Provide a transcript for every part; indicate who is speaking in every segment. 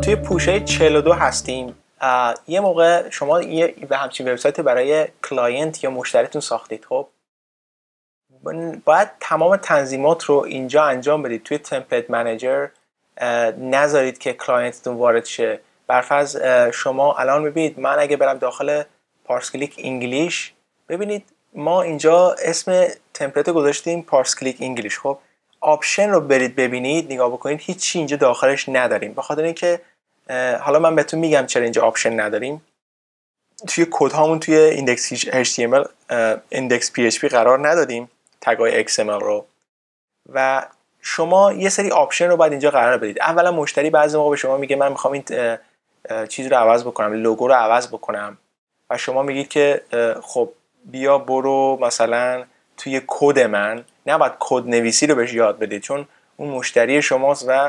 Speaker 1: توی پوشه 42 هستیم. یه موقع شما به همچین وبسایت برای کلاینت یا مشتریتون ساختید. خب باید تمام تنظیمات رو اینجا انجام بدید توی تمپلیت منیجر. نذارید که کلاینتتون وارد شه. برفرض شما الان ببینید، من اگه برم داخل پارس کلیک انگلیش، ببینید ما اینجا اسم تمپلیت رو گذاشتیم پارس کلیک انگلیش. خب آپشن رو برید ببینید، نگاه بکنید، هیچی اینجا داخلش نداریم. به خاطر اینکه حالا من بهتون میگم چرا اینجا آپشن نداریم. توی کد هامون توی ایندکس HTML ایندکس PHP قرار ندادیم، تگای XML رو، و شما یه سری آپشن رو باید اینجا قرار بدید. اولا مشتری بعضی موقع به شما میگه من میخوام این چیز رو عوض بکنم، لوگو رو عوض بکنم، و شما میگید که خب بیا برو مثلا توی کد من، نباید کد نویسی رو بهش یاد بدید، چون اون مشتری شماست و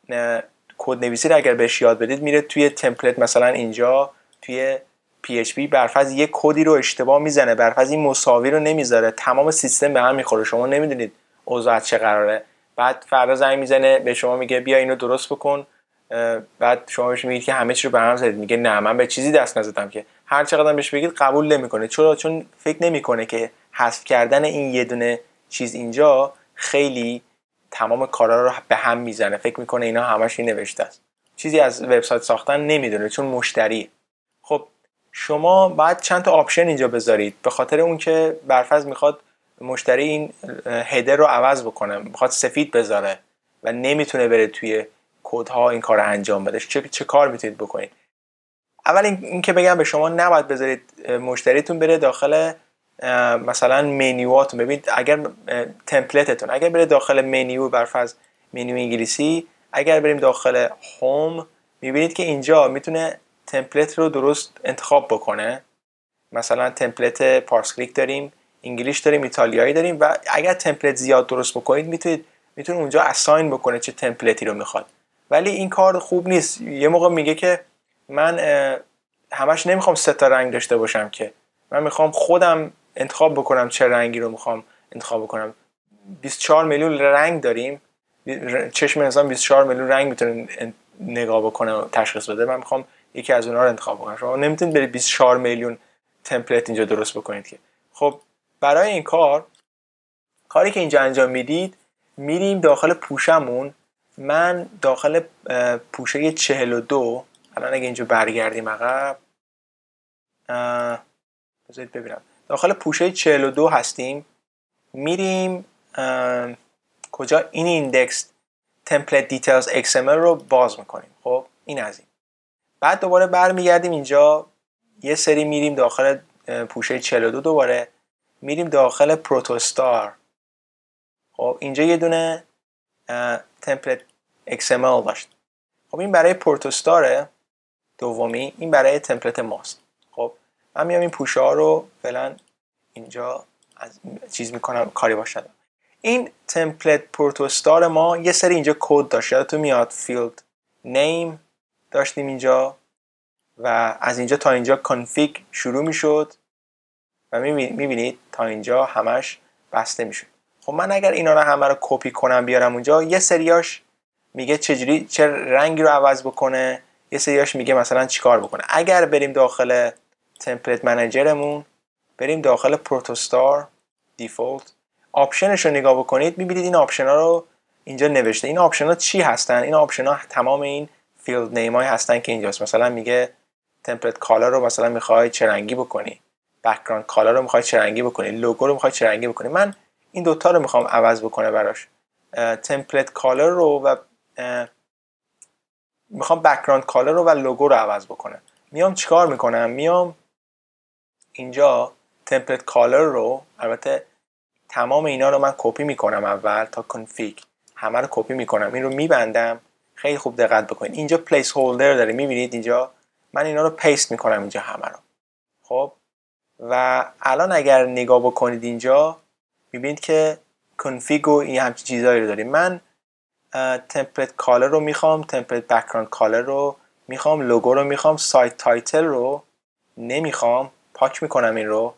Speaker 1: کد نویسی رو اگر بهش یاد بدید میره توی تمپلیت، مثلا اینجا توی PHP برفرض یک کدی رو اشتباه میزنه، برفرض این مساوی رو نمیذاره، تمام سیستم به هم میخوره، شما نمیدونید اوضاع چه قراره. بعد فردا زنگ میزنه به شما میگه بیا اینو درست بکن، بعد شما بهش میگید که همه چی رو به هم زدید، میگه نه من به چیزی دست نزدم، که هر چقدر بهش بگید قبول نمیکنه. چون فکر نمیکنه که حذف کردن این یه دونه چیز اینجا خیلی تمام کارا رو به هم میزنه، فکر میکنه اینا همش این نوشته است، چیزی از وبسایت ساختن نمیدونه، چون مشتری. خب شما باید چند تا آپشن اینجا بذارید، به خاطر اون که برفرض میخواد مشتری این هدر رو عوض بکنه، میخواد سفید بذاره و نمیتونه بره توی کدها این کار رو انجام بده. چه کار میتونید بکنید؟ اول این که بگم به شما نباید بذارید مشتریتون بره داخل مثلا منیوهاتون. ببینید اگر تمپلیتتون اگر بره داخل منیو، برفرض منیو انگلیسی، اگر بریم داخل هوم میبینید که اینجا میتونه تمپلیت رو درست انتخاب بکنه. مثلا تمپلیت پارس کلیک داریم، انگلیش داریم، ایتالیایی داریم، و اگر تمپلیت زیاد درست بکنید میتونه اونجا اساین بکنه چه تمپلیتی رو میخواد. ولی این کار خوب نیست. یه موقع میگه که من همش نمیخوام 3 تا رنگ داشته باشم، که من میخوام خودم انتخاب بکنم چه رنگی رو میخوام انتخاب بکنم. 24 میلیون رنگ داریم، چشم انسان 24 میلیون رنگ میتونه نگاه بکنه و تشخیص بده. من میخوام یکی از اونها رو انتخاب بکنم. شما نمیتونید برید 24 میلیون تمپلیت اینجا درست بکنید که. خب برای این کاری که اینجا انجام میدید، میریم داخل پوشمون. من داخل پوشه 42، الان اگه اینجا برگردیم عقب، بذارید ببینم، داخل پوشه 42 هستیم. میریم کجا؟ این ایندکس تمپلیت دیتیلز XML رو باز میکنیم. خب این از این. بعد دوباره برمیگردیم اینجا، یه سری میریم داخل پوشه 42، دوباره میریم داخل پروتوستار. خب اینجا یه دونه تمپلیت XML داشت. خب این برای پروتوستاره دومی، این برای تمپلیت ماست. خب من میام این پوشه ها رو فعلا اینجا از چیز میکنم، کاری باشه. این تمپلیت پروتوستار ما یه سری اینجا کد داشت، یادتون میاد فیلد نیم داشتیم اینجا، و از اینجا تا اینجا کانفیگ شروع میشد و میبینید تا اینجا همش بسته میشد. خب من اگر اینا رو همه رو کپی کنم بیارم اونجا، یه سریاش میگه چجوری چه رنگی رو عوض بکنه، یه سریاش میگه مثلا چیکار بکنه. اگر بریم داخل تمپلیت منیجرمون، بریم داخل پروتوستار دیفالت، آپشنش رو نگاه بکنید، میبینید این آپشن ها رو اینجا نوشته. این آپشن ها چی هستن؟ این آپشن ها تمام این فیلد نیم های هستن که اینجاست. مثلا میگه تمپلیت کالر رو مثلا میخوای چه رنگی بکنی، بک‌گراند کالر رو میخوای چه رنگی بکنی، لوگو رو میخوای چه رنگی بکنی. من این دوتا رو میخوام عوض بکنه براش، تمپلیت کالر رو و میخوام بک‌گراند کالر رو و لوگو رو عوض بکنه. میام چیکار میکنم؟ میام اینجا تمپلیت کالر رو، البته تمام اینا رو من کپی میکنم اول تا کانفیگ، همه رو کپی میکنم، این رو میبندم. خیلی خوب دقت بکنید، اینجا پلیس هولدر داره، میبینید اینجا من اینا رو پیست میکنم اینجا همه رو. خب و الان اگر نگاه بکنید اینجا میبینید که کانفیگ و این همچین چیزایی رو داریم. من تمپلیت کالر رو میخوام، تمپلیت بک‌گراند کالر رو میخوام، لوگو رو میخوام، سایت تایتل رو نمیخوام، پاک میکنم این رو.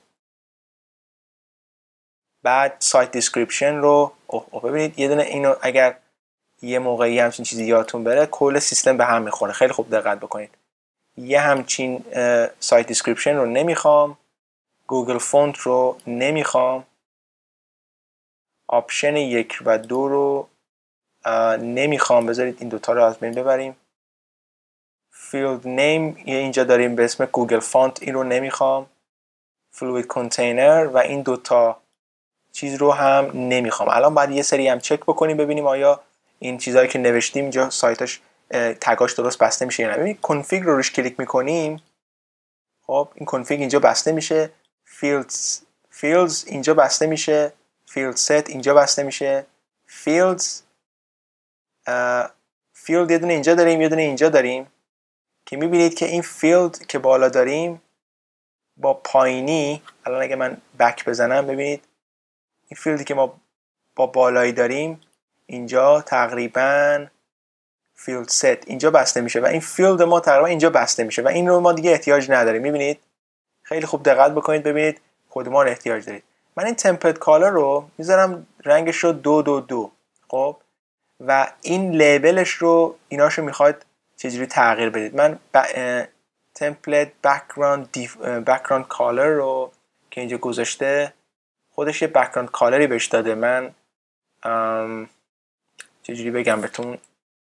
Speaker 1: بعد سایت دیسکریپشن رو ببینید یه دونه اینو اگر یه موقعی همچین چیزی یادتون بره کل سیستم به هم میخوره. خیلی خوب دقت بکنید. یه همچین سایت دیسکریپشن رو نمیخوام، گوگل فونت رو نمیخوام، آپشن 1 و 2 رو نمیخوام. بذارید این دوتا رو از بین ببریم. فیلد نیم اینجا داریم به اسم گوگل فونت، این رو نمیخوام. فلوید کنتینر و این دوتا چیز رو هم نمیخوام. الان باید یه سری هم چک بکنیم ببینیم آیا این چیزهایی که نوشتیم اینجا سایتاش تگاش درست بسته میشه یا نه. ببینید کنفیگ رو روش کلیک میکنیم. خب این کنفیگ اینجا بسته میشه. فیلدز اینجا بسته میشه. فیلد ست اینجا بسته میشه. فیلد یه دونه اینجا داریم، یه دونه اینجا داریم که میبینید که این فیلد که بالا داریم با پایینی، الان اگه من بک بزنم ببینید این فیلدی که ما با بالایی داریم اینجا تقریبا فیلد ست اینجا بسته میشه و این فیلد ما تقریبا اینجا بسته میشه و این رو ما دیگه احتیاج نداریم. میبینید خیلی خوب دقت بکنید ببینید کدوم احتیاج دارید. من این تمپلیت کالر رو میذارم رنگش رو 222. خب و این لیبلش رو ایناشو میخواید چجوری تغییر بدید. من تمپلیت بک‌گراند کالر رو که اینجا گذاشته خودش یه بک‌گراند کالری بهش داده. من چجوری بگم بهتون،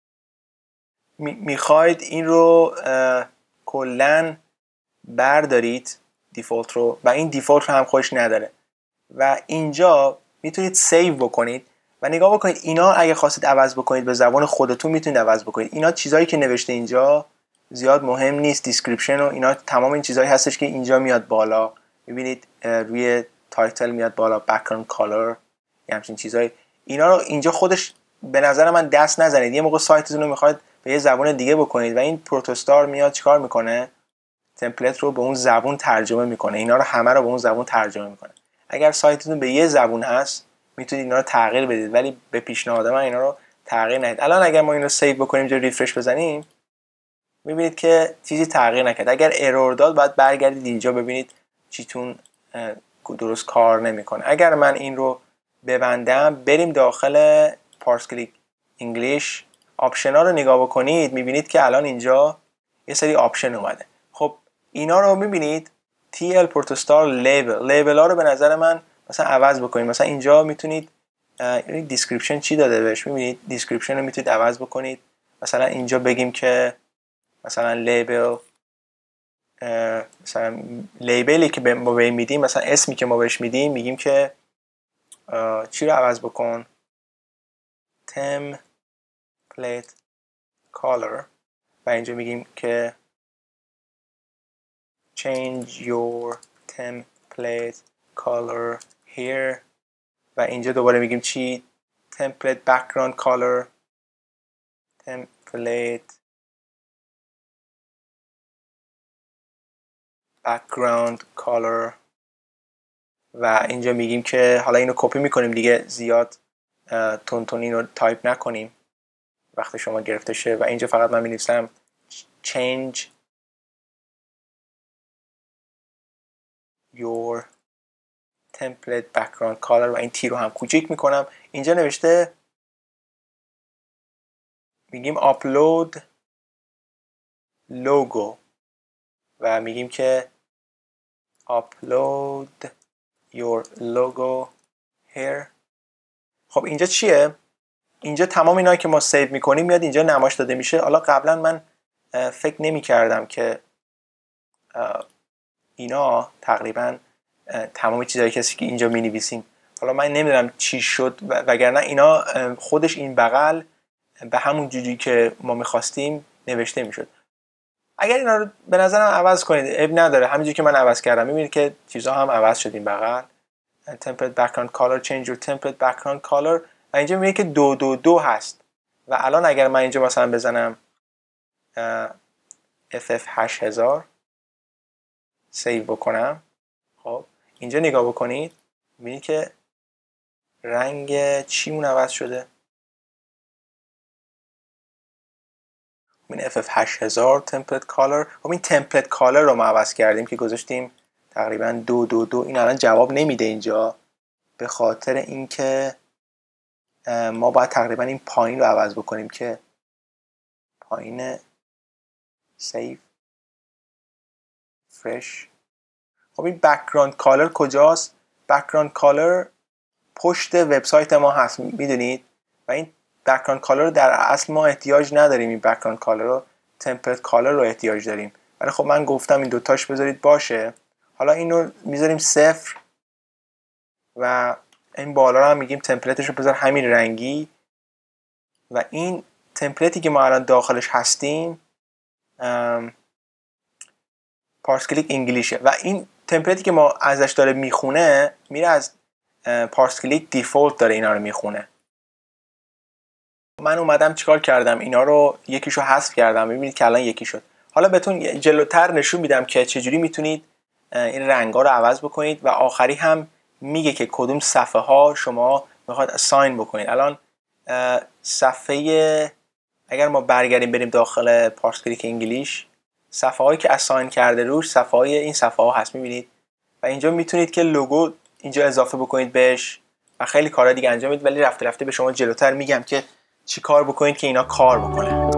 Speaker 1: میخواید این رو کلن بردارید دیفالت رو و این دیفالت رو هم خودش نداره و اینجا میتونید سیو بکنید و نگاه بکنید اینا اگه خواستید عوض بکنید به زبان خودتون میتونید عوض بکنید. اینا چیزایی که نوشته اینجا زیاد مهم نیست. دیسکریپشن و اینا تمام این چیزایی هستش که اینجا میاد بالا. میبینید روی تایتل میاد بالا بک‌گراند کالر یا همچین چیزایی. اینا رو اینجا خودش به نظر من دست نزنید. یه موقع سایتتون رو میخواید به یه زبان دیگه بکنید و این پروتوستار میاد چیکار میکنه؟ تمپلیت رو به اون زبون ترجمه میکنه. اینا رو همه رو به اون زبون ترجمه میکنه. اگر سایتتون به یه زبون هست میتونید اینا رو تغییر بدید ولی به پیشنهاد من اینا رو تغییر ندید. الان اگر ما اینو سیو بکنیم اینجا ریفرش بزنیم میبینید که چیزی تغییر نکرد. اگر ارور داد باید برگردید اینجا ببینید چیتون درست کار نمیکنه. اگر من این رو ببندم بریم داخل پارس کلیک انگلیش، آپشن ها رو نگاه بکنید میبینید که الان اینجا یه سری آپشن اومده. خب اینا رو میبینید TL پروتوستار لیبل ها رو به نظر من مثلا عوض بکنید. مثلا اینجا میتونید دیسکریپشن چی داده بهش، میبینید دیسکریپشن رو میتونید عوض بکنید. مثلا اینجا بگیم که مثلا لیبل، مثلا لیبلی که ما بهش میدیم، مثلا اسمی که ما بهش میدیم میگیم که چی رو عوض بکن، template color و اینجا میگیم که change your template color here و اینجا دوباره میگیم چی، template background color، template background color و اینجا میگیم که حالا اینو کپی میکنیم دیگه زیاد تون اینو تایپ نکنیم وقتی شما گرفته شه و اینجا فقط من می‌نویسم change your template background color و این تی رو هم کوچیک میکنم. اینجا نوشته میگیم upload logo و میگیم که upload your logo here. خب اینجا چیه؟ اینجا تمام اینایی که ما سیو میکنیم میاد اینجا نمایش داده میشه. حالا قبلا من فکر نمی کردم که اینا تقریبا تمام چیزایی که اینجا می نویسیم، حالا من نمیدونم چی شد وگرنه اینا خودش این بغل به همون جوری که ما میخواستیم نوشته میشد. اگر اینا رو به نظرم عوض کنید اب نداره، همینجوری که من عوض کردم میبینید که چیزها هم عوض شد. این بغل template background color change your template background color و اینجا میگه که 222 هست و الان اگر من اینجا مثلا بزنم FF8000 سیو بکنم، خب اینجا نگاه بکنید میبینید که رنگ چیمون عوض شده. این FF8000 template color. خب این template color رو ما عوض کردیم که گذاشتیم تقریبا 222. این الان جواب نمیده اینجا به خاطر اینکه ما باید تقریبا این پایین رو عوض بکنیم که پایین سیو فرش. خب این بک‌گراند کالر کجاست؟ بک‌گراند کالر پشت وبسایت ما هست، میدونید، و این بک‌گراند کالر رو در اصل ما احتیاج نداریم. این بک‌گراند کالر رو تمپلیت کالر رو احتیاج داریم، ولی خب من گفتم این دوتاش بذارید باشه. حالا اینو میذاریم 0 و این بالا رو هم میگیم تمپلیتش رو بذار همین رنگی. و این تمپلیتی که ما الان داخلش هستیم پارس کلیک انگلیشه و این تمپلیتی که ما ازش داره میخونه میره از پارس کلیک دیفولت داره اینا رو میخونه. من اومدم چیکار کردم؟ اینا رو یکیشو حذف کردم. ببینید که الان یکی شد. حالا بهتون جلوتر نشون میدم که چجوری میتونید این رنگا رو عوض بکنید و آخری هم میگه که کدوم صفحه ها شما میخواد اساین بکنید. الان صفحه اگر ما برگردیم بریم داخل پارس کلیک انگلیش، صفحه هایی که اساین کرده روش صفحه های این صفحه ها هست، میبینید، و اینجا میتونید که لوگو اینجا اضافه بکنید بهش و خیلی کارهای دیگه انجام میدید، ولی رفته رفته به شما جلوتر میگم که چی کار بکنید که اینا کار بکنه.